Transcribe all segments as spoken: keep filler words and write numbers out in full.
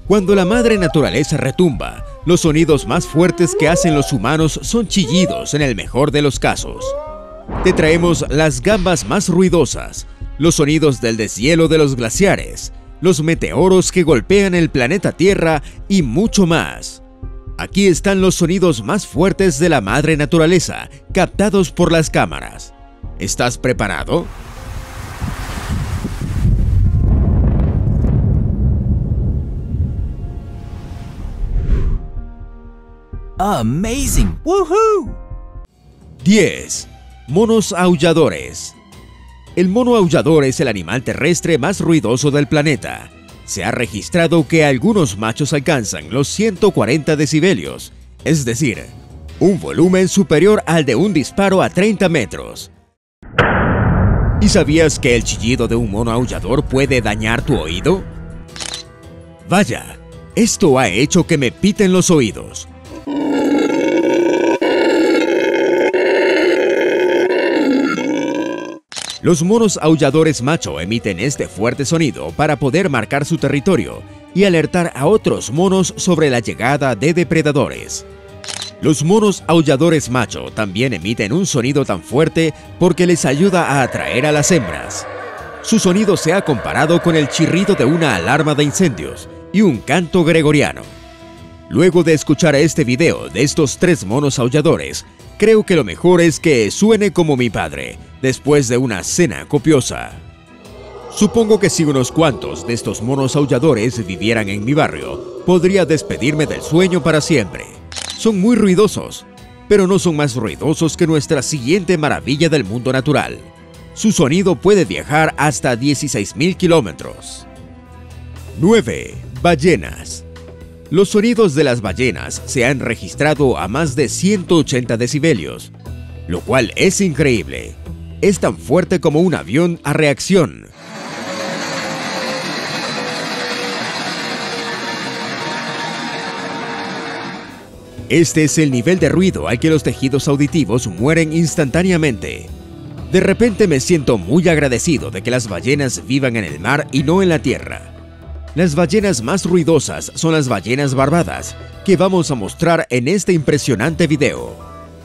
Cuando la madre naturaleza retumba, los sonidos más fuertes que hacen los humanos son chillidos en el mejor de los casos. Te traemos las gambas más ruidosas, los sonidos del deshielo de los glaciares, los meteoros que golpean el planeta Tierra y mucho más. Aquí están los sonidos más fuertes de la madre naturaleza, captados por las cámaras. ¿Estás preparado? Amazing! Woohoo! diez. Monos aulladores. El mono aullador es el animal terrestre más ruidoso del planeta. Se ha registrado que algunos machos alcanzan los ciento cuarenta decibelios, es decir, un volumen superior al de un disparo a treinta metros. ¿Y sabías que el chillido de un mono aullador puede dañar tu oído? Vaya, esto ha hecho que me piten los oídos. Los monos aulladores macho emiten este fuerte sonido para poder marcar su territorio y alertar a otros monos sobre la llegada de depredadores. Los monos aulladores macho también emiten un sonido tan fuerte porque les ayuda a atraer a las hembras. Su sonido se ha comparado con el chirrido de una alarma de incendios y un canto gregoriano. Luego de escuchar este video de estos tres monos aulladores, creo que lo mejor es que suene como mi padre, después de una cena copiosa. Supongo que si unos cuantos de estos monos aulladores vivieran en mi barrio, podría despedirme del sueño para siempre. Son muy ruidosos, pero no son más ruidosos que nuestra siguiente maravilla del mundo natural. Su sonido puede viajar hasta dieciséis mil kilómetros. nueve. Ballenas. Los sonidos de las ballenas se han registrado a más de ciento ochenta decibelios, lo cual es increíble. Es tan fuerte como un avión a reacción. Este es el nivel de ruido al que los tejidos auditivos mueren instantáneamente. De repente me siento muy agradecido de que las ballenas vivan en el mar y no en la tierra. Las ballenas más ruidosas son las ballenas barbadas, que vamos a mostrar en este impresionante video.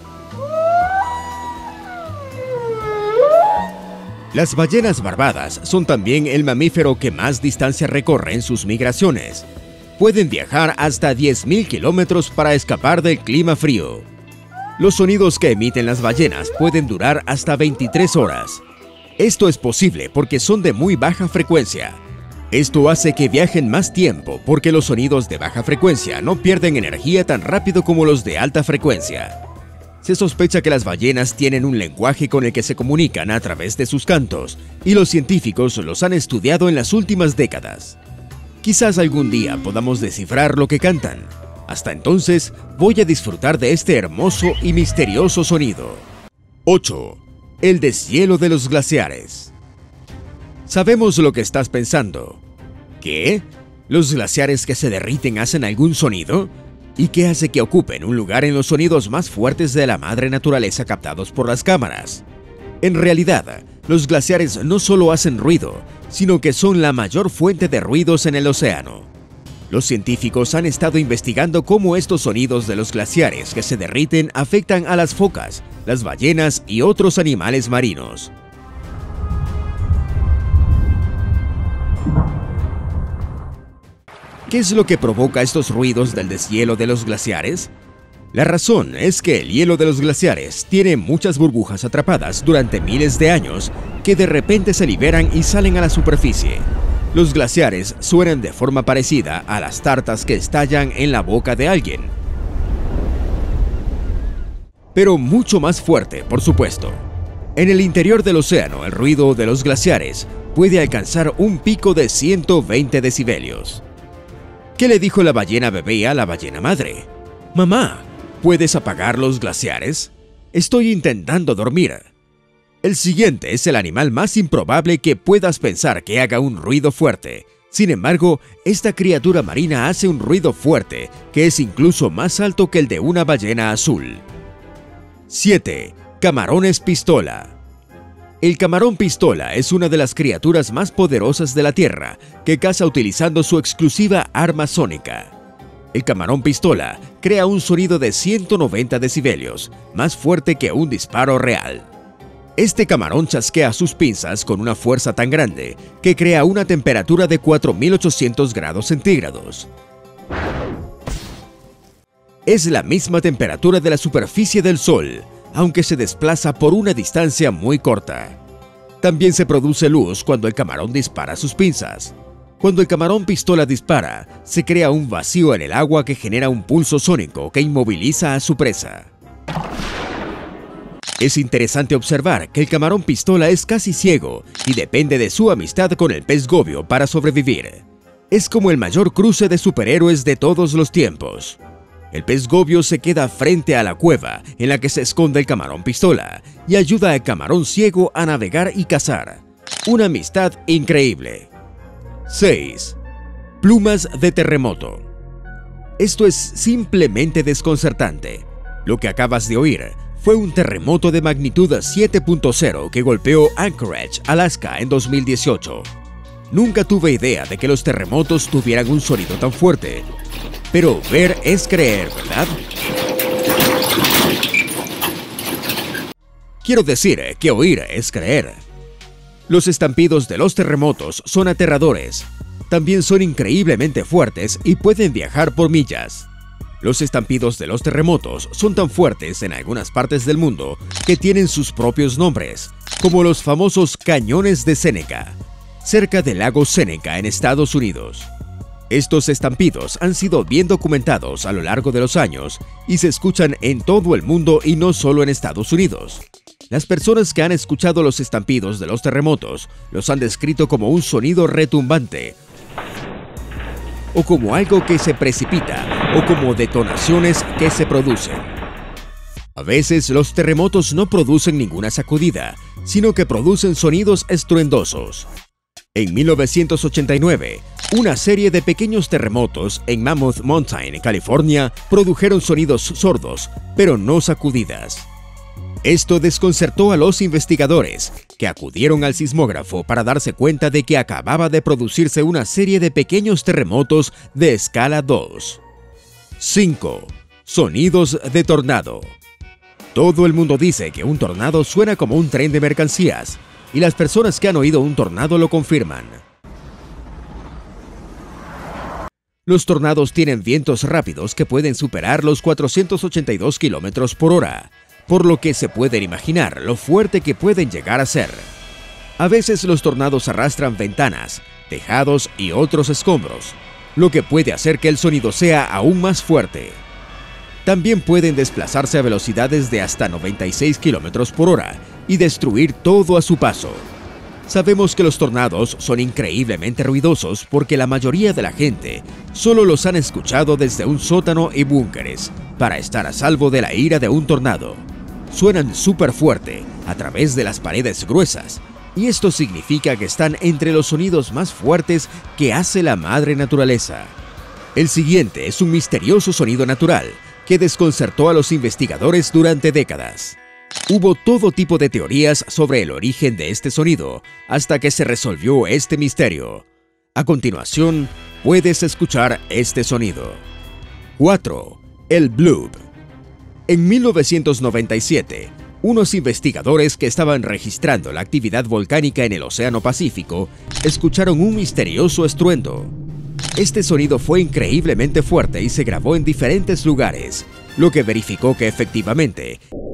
Las ballenas barbadas son también el mamífero que más distancia recorre en sus migraciones. Pueden viajar hasta diez mil kilómetros para escapar del clima frío. Los sonidos que emiten las ballenas pueden durar hasta veintitrés horas. Esto es posible porque son de muy baja frecuencia. Esto hace que viajen más tiempo porque los sonidos de baja frecuencia no pierden energía tan rápido como los de alta frecuencia. Se sospecha que las ballenas tienen un lenguaje con el que se comunican a través de sus cantos, y los científicos los han estudiado en las últimas décadas. Quizás algún día podamos descifrar lo que cantan. Hasta entonces, voy a disfrutar de este hermoso y misterioso sonido. ocho. El deshielo de los glaciares. Sabemos lo que estás pensando. ¿Qué? ¿Los glaciares que se derriten hacen algún sonido? ¿Y qué hace que ocupen un lugar en los sonidos más fuertes de la madre naturaleza captados por las cámaras? En realidad, los glaciares no solo hacen ruido, sino que son la mayor fuente de ruidos en el océano. Los científicos han estado investigando cómo estos sonidos de los glaciares que se derriten afectan a las focas, las ballenas y otros animales marinos. ¿Qué es lo que provoca estos ruidos del deshielo de los glaciares? La razón es que el hielo de los glaciares tiene muchas burbujas atrapadas durante miles de años que de repente se liberan y salen a la superficie. Los glaciares suenan de forma parecida a las tartas que estallan en la boca de alguien, pero mucho más fuerte, por supuesto. En el interior del océano, el ruido de los glaciares puede alcanzar un pico de ciento veinte decibelios. ¿Qué le dijo la ballena bebé a la ballena madre? Mamá, ¿puedes apagar los glaciares? Estoy intentando dormir. El siguiente es el animal más improbable que puedas pensar que haga un ruido fuerte. Sin embargo, esta criatura marina hace un ruido fuerte que es incluso más alto que el de una ballena azul. siete. Camarones pistola. El camarón pistola es una de las criaturas más poderosas de la Tierra, que caza utilizando su exclusiva arma sónica. El camarón pistola crea un sonido de ciento noventa decibelios, más fuerte que un disparo real. Este camarón chasquea sus pinzas con una fuerza tan grande que crea una temperatura de cuatro mil ochocientos grados centígrados. Es la misma temperatura de la superficie del Sol, aunque se desplaza por una distancia muy corta. También se produce luz cuando el camarón dispara sus pinzas. Cuando el camarón pistola dispara, se crea un vacío en el agua que genera un pulso sónico que inmoviliza a su presa. Es interesante observar que el camarón pistola es casi ciego y depende de su amistad con el pez gobio para sobrevivir. Es como el mayor cruce de superhéroes de todos los tiempos. El pez gobio se queda frente a la cueva en la que se esconde el camarón pistola y ayuda al camarón ciego a navegar y cazar. Una amistad increíble. seis. Plumas de terremoto. Esto es simplemente desconcertante. Lo que acabas de oír fue un terremoto de magnitud siete punto cero que golpeó Anchorage, Alaska en dos mil dieciocho. Nunca tuve idea de que los terremotos tuvieran un sonido tan fuerte. Pero ver es creer, ¿verdad? Quiero decir que oír es creer. Los estampidos de los terremotos son aterradores. También son increíblemente fuertes y pueden viajar por millas. Los estampidos de los terremotos son tan fuertes en algunas partes del mundo que tienen sus propios nombres, como los famosos cañones de Seneca, cerca del lago Seneca en Estados Unidos. Estos estampidos han sido bien documentados a lo largo de los años y se escuchan en todo el mundo y no solo en Estados Unidos. Las personas que han escuchado los estampidos de los terremotos los han descrito como un sonido retumbante, o como algo que se precipita, o como detonaciones que se producen. A veces los terremotos no producen ninguna sacudida, sino que producen sonidos estruendosos. En mil novecientos ochenta y nueve, una serie de pequeños terremotos en Mammoth Mountain, California, produjeron sonidos sordos, pero no sacudidas. Esto desconcertó a los investigadores, que acudieron al sismógrafo para darse cuenta de que acababa de producirse una serie de pequeños terremotos de escala dos. cinco. Sonidos de tornado. Todo el mundo dice que un tornado suena como un tren de mercancías, y las personas que han oído un tornado lo confirman. Los tornados tienen vientos rápidos que pueden superar los cuatrocientos ochenta y dos kilómetros por hora, por lo que se pueden imaginar lo fuerte que pueden llegar a ser. A veces los tornados arrastran ventanas, tejados y otros escombros, lo que puede hacer que el sonido sea aún más fuerte. También pueden desplazarse a velocidades de hasta noventa y seis kilómetros por hora y destruir todo a su paso. Sabemos que los tornados son increíblemente ruidosos porque la mayoría de la gente solo los han escuchado desde un sótano y búnkeres para estar a salvo de la ira de un tornado. Suenan súper fuerte a través de las paredes gruesas, y esto significa que están entre los sonidos más fuertes que hace la madre naturaleza. El siguiente es un misterioso sonido natural que desconcertó a los investigadores durante décadas. Hubo todo tipo de teorías sobre el origen de este sonido hasta que se resolvió este misterio. A continuación, puedes escuchar este sonido. cuatro. El bloop. En mil novecientos noventa y siete, unos investigadores que estaban registrando la actividad volcánica en el Océano Pacífico escucharon un misterioso estruendo. Este sonido fue increíblemente fuerte y se grabó en diferentes lugares, lo que verificó que efectivamente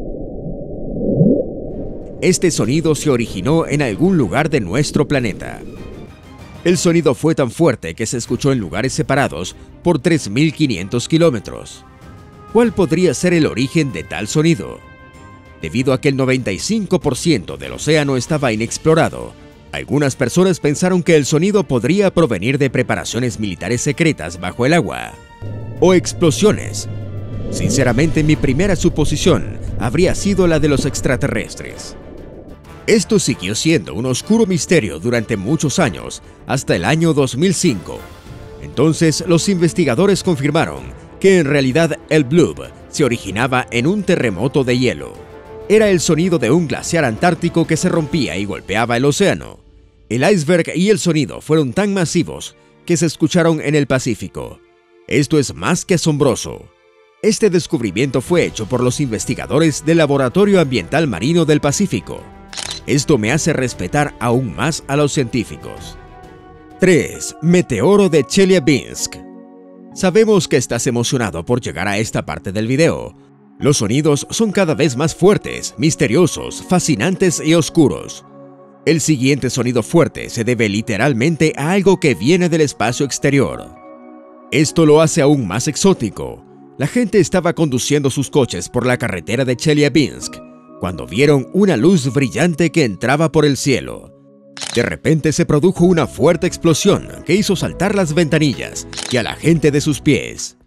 este sonido se originó en algún lugar de nuestro planeta. El sonido fue tan fuerte que se escuchó en lugares separados por tres mil quinientos kilómetros. ¿Cuál podría ser el origen de tal sonido? Debido a que el noventa y cinco por ciento del océano estaba inexplorado, algunas personas pensaron que el sonido podría provenir de preparaciones militares secretas bajo el agua o explosiones. Sinceramente, mi primera suposición habría sido la de los extraterrestres. Esto siguió siendo un oscuro misterio durante muchos años, hasta el año dos mil cinco. Entonces, los investigadores confirmaron que en realidad el bloop se originaba en un terremoto de hielo. Era el sonido de un glaciar antártico que se rompía y golpeaba el océano. El iceberg y el sonido fueron tan masivos que se escucharon en el Pacífico. Esto es más que asombroso. Este descubrimiento fue hecho por los investigadores del Laboratorio Ambiental Marino del Pacífico. Esto me hace respetar aún más a los científicos. tres. Meteoro de Chelyabinsk. Sabemos que estás emocionado por llegar a esta parte del video. Los sonidos son cada vez más fuertes, misteriosos, fascinantes y oscuros. El siguiente sonido fuerte se debe literalmente a algo que viene del espacio exterior. Esto lo hace aún más exótico. La gente estaba conduciendo sus coches por la carretera de Chelyabinsk cuando vieron una luz brillante que entraba por el cielo. De repente se produjo una fuerte explosión que hizo saltar las ventanillas y a la gente de sus pies.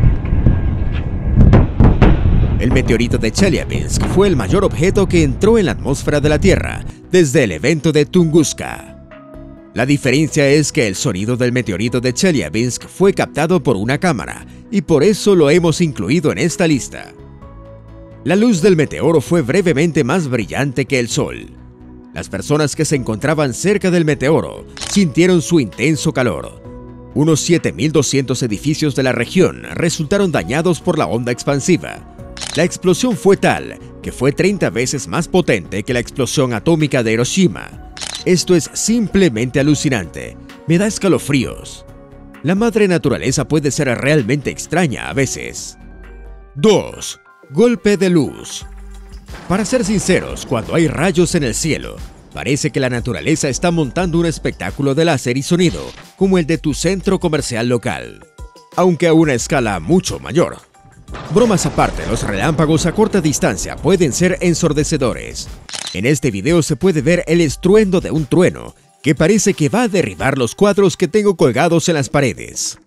El meteorito de Chelyabinsk fue el mayor objeto que entró en la atmósfera de la Tierra desde el evento de Tunguska. La diferencia es que el sonido del meteorito de Chelyabinsk fue captado por una cámara y por eso lo hemos incluido en esta lista. La luz del meteoro fue brevemente más brillante que el sol. Las personas que se encontraban cerca del meteoro sintieron su intenso calor. Unos siete mil doscientos edificios de la región resultaron dañados por la onda expansiva. La explosión fue tal que fue treinta veces más potente que la explosión atómica de Hiroshima. Esto es simplemente alucinante. Me da escalofríos. La madre naturaleza puede ser realmente extraña a veces. dos. Golpe de luz. Para ser sinceros, cuando hay rayos en el cielo, parece que la naturaleza está montando un espectáculo de láser y sonido, como el de tu centro comercial local, aunque a una escala mucho mayor. Bromas aparte, los relámpagos a corta distancia pueden ser ensordecedores. En este video se puede ver el estruendo de un trueno que parece que va a derribar los cuadros que tengo colgados en las paredes.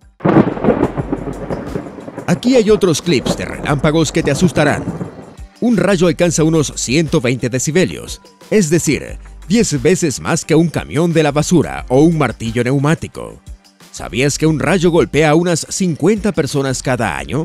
Aquí hay otros clips de relámpagos que te asustarán. Un rayo alcanza unos ciento veinte decibelios, es decir, diez veces más que un camión de la basura o un martillo neumático. ¿Sabías que un rayo golpea a unas cincuenta personas cada año?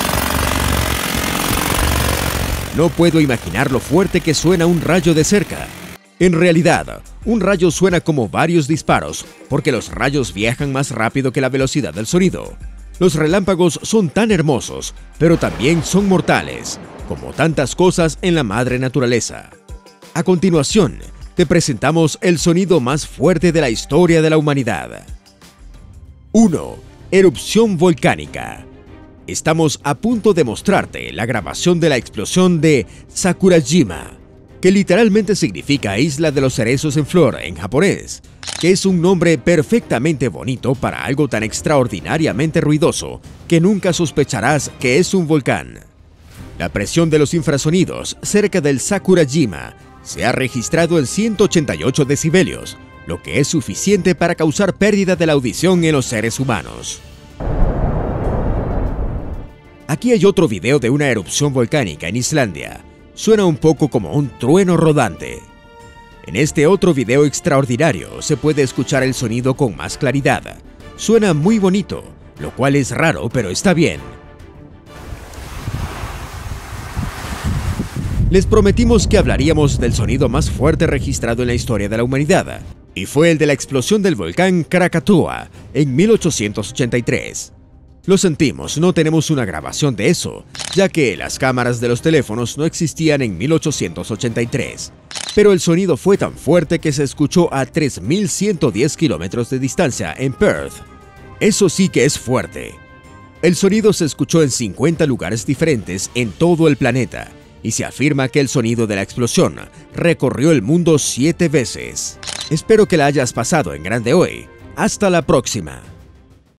No puedo imaginar lo fuerte que suena un rayo de cerca. En realidad, un rayo suena como varios disparos, porque los rayos viajan más rápido que la velocidad del sonido. Los relámpagos son tan hermosos, pero también son mortales, como tantas cosas en la madre naturaleza. A continuación, te presentamos el sonido más fuerte de la historia de la humanidad. uno. Erupción volcánica. Estamos a punto de mostrarte la grabación de la explosión de Sakurajima, que literalmente significa Isla de los Cerezos en Flor en japonés, que es un nombre perfectamente bonito para algo tan extraordinariamente ruidoso que nunca sospecharás que es un volcán. La presión de los infrasonidos cerca del Sakurajima se ha registrado en ciento ochenta y ocho decibelios, lo que es suficiente para causar pérdida de la audición en los seres humanos. Aquí hay otro video de una erupción volcánica en Islandia. Suena un poco como un trueno rodante. En este otro video extraordinario se puede escuchar el sonido con más claridad. Suena muy bonito, lo cual es raro, pero está bien. Les prometimos que hablaríamos del sonido más fuerte registrado en la historia de la humanidad, y fue el de la explosión del volcán Krakatoa en mil ochocientos ochenta y tres. Lo sentimos, no tenemos una grabación de eso, ya que las cámaras de los teléfonos no existían en mil ochocientos ochenta y tres. Pero el sonido fue tan fuerte que se escuchó a tres mil ciento diez kilómetros de distancia en Perth. Eso sí que es fuerte. El sonido se escuchó en cincuenta lugares diferentes en todo el planeta, y se afirma que el sonido de la explosión recorrió el mundo siete veces. Espero que la hayas pasado en grande hoy. Hasta la próxima.